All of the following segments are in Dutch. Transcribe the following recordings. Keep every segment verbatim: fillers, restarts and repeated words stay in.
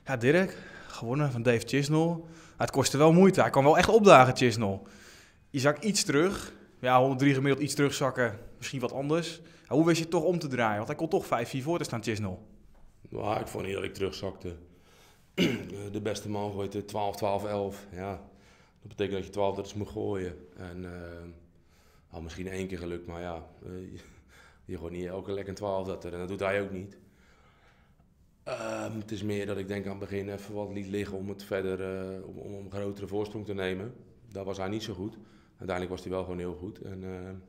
Ja, Dirk, gewonnen van Dave Chisnell. Het kostte wel moeite. Hij kwam wel echt opdagen, Chisnell. Je zak iets terug. Ja, honderddrie gemiddeld iets terugzakken. Misschien wat anders. Ja, hoe wist je het toch om te draaien? Want hij kon toch vijf vier voor te staan, Chisnell. Nou, ik vond niet dat ik terugzakte. De beste man gooit twaalf, twaalf, elf. Ja, dat betekent dat je twaalf dertig moet gooien. En uh, had misschien één keer gelukt, maar ja, uh, je, je gooit niet elke lek een twaalf dertig en dat doet hij ook niet. Uh, het is meer dat ik denk aan het begin even wat liet liggen om het verder, uh, om, om een grotere voorsprong te nemen. Daar was hij niet zo goed. Uiteindelijk was hij wel gewoon heel goed. En, uh,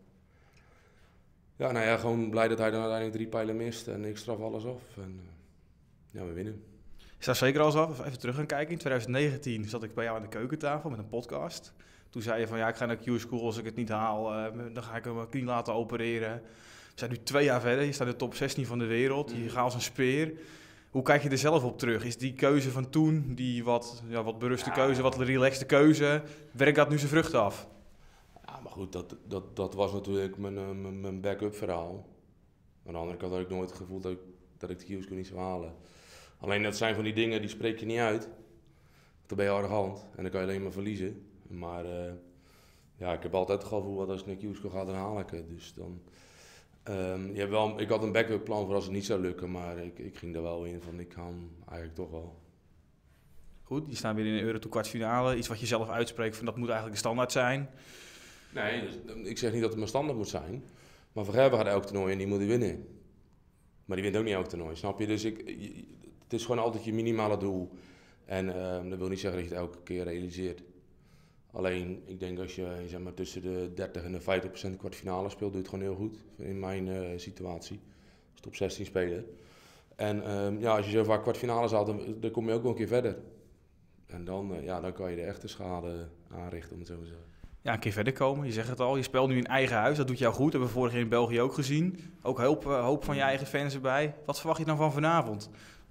ja, nou ja, gewoon blij dat hij dan uiteindelijk drie pijlen mist en ik straf alles af. En, uh, ja, we winnen. Is daar zeker al af? Even terug gaan kijken. In twintig negentien zat ik bij jou aan de keukentafel met een podcast. Toen zei je van ja, ik ga naar Q-School als ik het niet haal. Uh, dan ga ik mijn knie laten opereren. We zijn nu twee jaar verder. Je staat in de top zestien van de wereld. Je gaat als een speer. Hoe kijk je er zelf op terug? Is die keuze van toen, die wat, ja, wat beruste ja. keuze, wat relaxte keuze, werkt dat nu zijn vruchten af? Ja, maar goed, dat, dat, dat was natuurlijk mijn, mijn, mijn backup verhaal. Aan de andere kant had ik nooit het gevoel dat ik, dat ik de Q-School niet zou halen. Alleen dat zijn van die dingen, die spreek je niet uit. Dan ben je arrogant en dan kan je alleen maar verliezen. Maar uh, ja, ik heb altijd het gevoel dat als ik naar Q-School ga, dan haal ik het. Dus dan, um, je hebt wel, ik had een backup plan voor als het niet zou lukken, maar ik, ik ging er wel in van ik kan eigenlijk toch wel. Goed, je staat weer in de Euro Tour kwartfinale. Iets wat je zelf uitspreekt van dat moet eigenlijk de standaard zijn. Nee, dus, ik zeg niet dat het mijn standaard moet zijn. Maar Van Gerwen gaat elk toernooi en die moet hij winnen. Maar die wint ook niet elk toernooi, snap je? Dus ik, het is gewoon altijd je minimale doel. En uh, dat wil niet zeggen dat je het elke keer realiseert. Alleen, ik denk als je zeg maar, tussen de dertig en de vijftig procent kwartfinale speelt, doe je het gewoon heel goed. In mijn uh, situatie. Dus top zestien spelen. En um, ja, als je zo vaak kwartfinales haalt, dan, dan kom je ook wel een keer verder. En dan, uh, ja, dan kan je de echte schade aanrichten, om het zo te zeggen. Ja, een keer verder komen. Je zegt het al, je speelt nu in eigen huis. Dat doet jou goed. Dat hebben we vorig jaar in België ook gezien. Ook hoop, uh, hoop van je eigen fans erbij. Wat verwacht je dan van vanavond?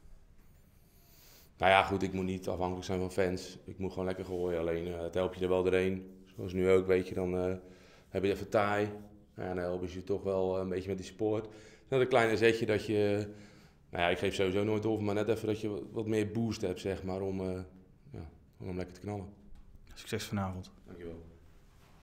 Nou ja, goed, ik moet niet afhankelijk zijn van fans. Ik moet gewoon lekker gooien. Alleen, uh, het helpt je er wel doorheen. Zoals nu ook, weet je, dan uh, heb je even taai. Nou ja, dan helpen ze je toch wel een beetje met die sport. Dat een kleine zetje dat je... Nou ja, ik geef sowieso nooit over, maar net even dat je wat meer boost hebt, zeg maar, om, uh, ja, om lekker te knallen. Succes vanavond. Dankjewel.